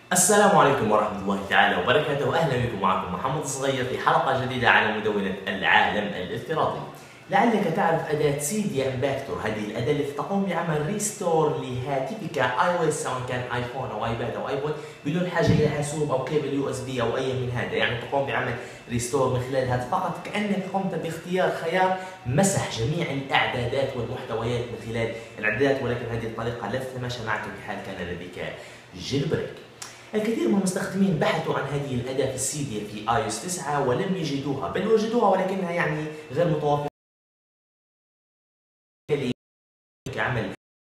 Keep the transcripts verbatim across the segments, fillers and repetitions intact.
السلام عليكم ورحمة الله تعالى وبركاته، أهلا بكم. معكم محمد الصغير في حلقة جديدة على مدونة العالم الافتراضي. لعلك تعرف أداة سيديا امباكتور، هذه الأداة التي تقوم بعمل ريستور لهاتفك اي او اس سواء كان ايفون او ايباد او ايبود بدون حاجة إلى حاسوب أو كيبل يو اس بي أو أي من هذا، يعني تقوم بعمل ريستور من خلال الهاتف فقط، كأنك قمت باختيار خيار مسح جميع الإعدادات والمحتويات من خلال الإعدادات، ولكن هذه الطريقة لا تتماشى معك في حال كان لديك جيل بريك. الكثير من المستخدمين بحثوا عن هذه الأداة في السيديا في اي او اس تسعة ولم يجدوها، بل وجدوها ولكنها يعني غير متوفرة كعمل.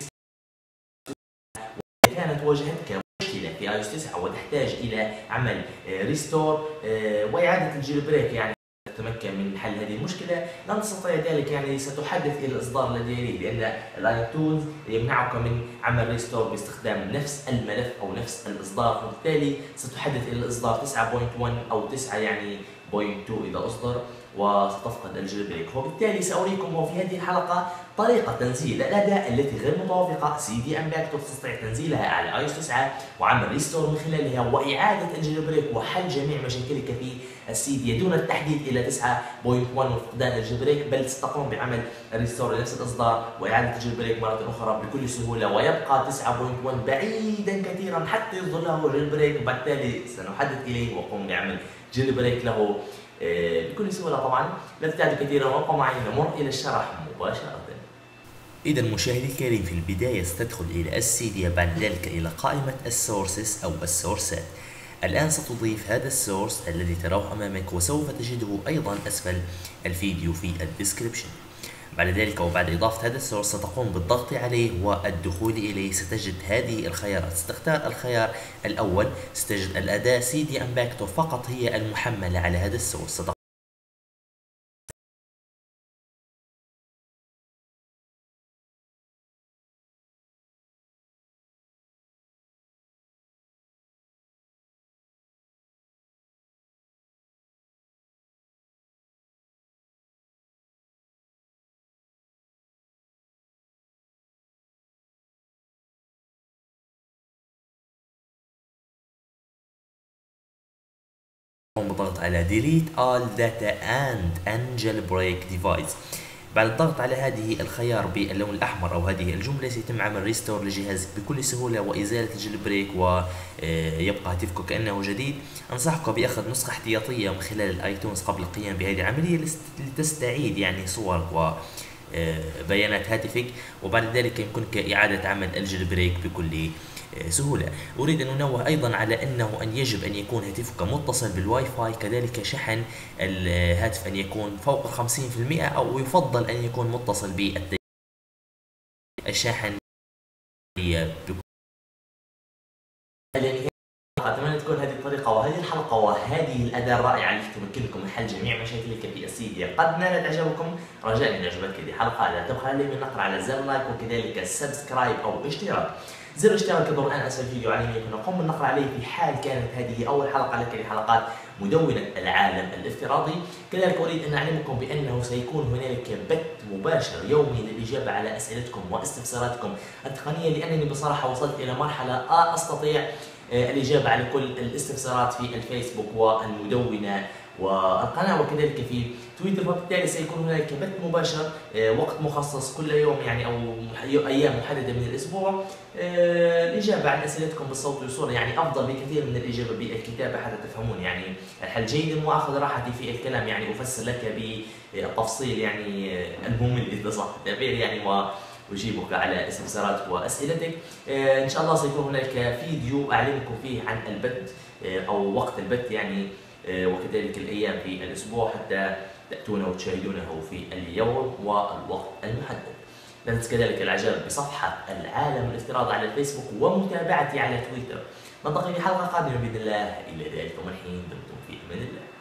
كانت واجهتك مشكلة في اي او اس تسعة وتحتاج إلى عمل ريستور وإعادة الجيل بريك، يعني تتمكن من حل هذه المشكلة، لن تستطيع ذلك، يعني ستحدث إلى الإصدار الذي يليه، لأن الايتونز يمنعك من عمل ريستور باستخدام نفس الملف أو نفس الإصدار، وبالتالي ستحدث إلى الإصدار تسعة نقطة واحد أو تسعة يعني بوينت اثنين إذا أصدر، وستفقد الجيل بريك. وبالتالي سأريكم في هذه الحلقة طريقة تنزيل الأداة التي غير متوافقة سيديا امباكتور، تستطيع تنزيلها على اي او اس تسعة وعمل ريستور من خلالها وإعادة الجيل بريك وحل جميع مشاكلك في السيديا دون التحديث إلى تسعة نقطة واحد وفقدان الجيل بريك، بل ستقوم بعمل ريستور لنفس الإصدار وإعادة الجيل بريك مرة أخرى بكل سهولة، ويبقى تسعة نقطة واحد بعيدا كثيرا حتى يصدر له جيل بريك، وبالتالي سنحدث إليه وقوم بعمل جيل بريك له بكل سهولة. طبعا لا تبتعدوا كثيرا وابقوا معي، نمر إلى الشرح مباشرة. إذا مشاهدي الكريم، في البداية ستدخل إلى السيديا، بعد ذلك إلى قائمة السورسز أو السورسات. الآن ستضيف هذا السورس الذي تراه أمامك، وسوف تجده أيضا أسفل الفيديو في الديسكريبشن. بعد ذلك وبعد إضافة هذا السورس ستقوم بالضغط عليه والدخول إليه، ستجد هذه الخيارات، ستختار الخيار الأول، ستجد الأداة سيديا امباكتور فقط هي المحملة على هذا السورس. بالضغط على delete all data and jailbreak device. بعد الضغط على هذه الخيار باللون الأحمر أو هذه الجملة سيتم عمل ريستور لجهازك بكل سهولة وإزالة الجيل بريك ويبقى هاتفك كأنه جديد. أنصحك بأخذ نسخة احتياطية من خلال الايتونز قبل القيام بهذه العملية لتستعيد يعني صورك و بيانات هاتفك، وبعد ذلك يمكنك إعادة عمل الجيل بريك بكل سهولة. أريد أن أنوه أيضا على أنه أن يجب أن يكون هاتفك متصل بالواي فاي، كذلك شحن الهاتف أن يكون فوق خمسين بالمئة، أو يفضل أن يكون متصل بالشاحن. أتمنى تكون هذه الطريقة وهذه الحلقة وهذه الأداة الرائعة التي تمكنكم من حل جميع مشاكلك في السيديا قد نالت إعجابكم. رجاء إن أعجبتك هذه الحلقة لا تبخل علي من نقر على زر لايك وكذلك سبسكرايب أو اشتراك. زر الاشتراك يظهر الآن أسفل الفيديو على يمينك، نقوم بالنقر عليه في حال كانت هذه أول حلقة لك لحلقات مدونة العالم الافتراضي. كذلك أريد أن أعلمكم بأنه سيكون هنالك بث مباشر يومي للإجابة على أسئلتكم واستفساراتكم التقنية، لأنني بصراحة وصلت إلى مرحلة أستطيع الإجابة على كل الاستفسارات في الفيسبوك والمدونة والقناة وكذلك في تويتر، وبالتالي سيكون هناك بث مباشر وقت مخصص كل يوم يعني أو أيام محددة من الأسبوع، الإجابة عن أسئلتكم بالصوت والصورة، يعني أفضل بكثير من الإجابة بالكتابة حتى تفهمون يعني الحل جيدا، وأخذ راحتي في الكلام، يعني أفسر لك بالتفصيل يعني الممل إذا صح التعبير يعني، و أجيبك على استفساراتك وأسئلتك. إن شاء الله سيكون هناك فيديو أعلمكم فيه عن البث أو وقت البث يعني، وكذلك الأيام في الأسبوع حتى تأتون وتشاهدونه في اليوم والوقت المحدد. لا تنسى كذلك الإعجاب بصفحة العالم الافتراضي على الفيسبوك ومتابعتي على تويتر. نلتقي في حلقة قادمة بإذن الله، إلى ذلك الحين دمتم في أمان الله.